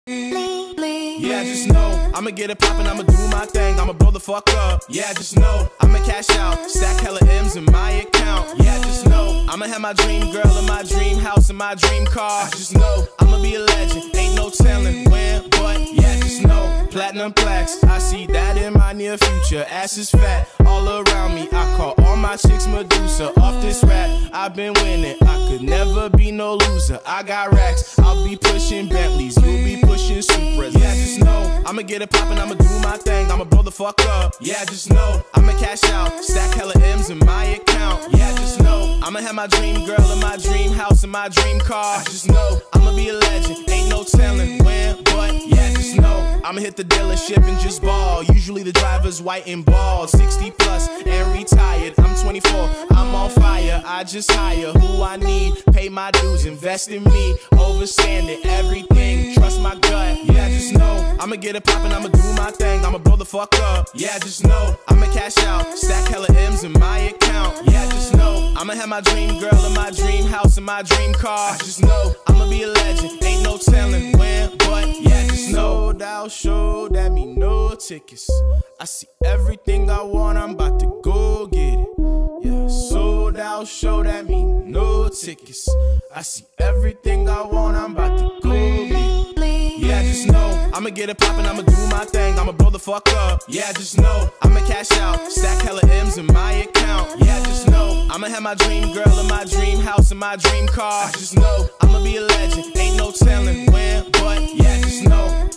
Yeah, just know I'ma get it poppin', I'ma do my thing, I'ma blow the fuck up. Yeah, just know I'ma cash out, stack hella M's in my account. Yeah, just know I'ma have my dream girl in my dream house in my dream car. Just know I'ma be a legend, ain't no telling when, but yeah, just know platinum plaques, I see that in my near future. Ass is fat all around me, I call all my chicks Medusa. Off this rap, I've been winning, I could never be no loser. I got racks, I'll be pushing Bentleys, you'll be pushing Supras. Yeah, just know I'ma get it poppin', I'ma do my thing, I'ma blow the fuck up. Yeah, just know I'ma cash out, stack hella M's in my account. Yeah, just know I'ma have my dream girl in my dream house in my dream car. Just know I'ma be a legend, ain't no telling when, but yeah, just know I'ma hit the dealership and just ball. Usually the driver's white and bald, 60 plus and retired. I'm 24, I'm on fire, I just hire who I need, pay my dues, invest in me, overstanding everything, trust my gut. Yeah, just know I'ma get it poppin', I'ma do my thing, I'ma blow the fuck up. Yeah, just know I'ma cash out, stack hella M's in my account. Yeah, just know I'ma have my dream girl in my dream house in my dream car. Just know I'ma be a legend, ain't no telling when, but yeah, just know. Sold out show, that mean no tickets. I see everything I want, I'm about to go get it. Yeah, sold out show, that mean no tickets. I see everything I want, I'm about to go get it. Yeah, just know I'ma get it poppin', I'ma do my thing, I'ma blow the fuck up. Yeah, just know I'ma cash out, stack hella M's in my account. Yeah, just know I'ma have my dream girl in my dream house in my dream car. Just know I'ma be a legend, ain't no telling when, but yeah, just know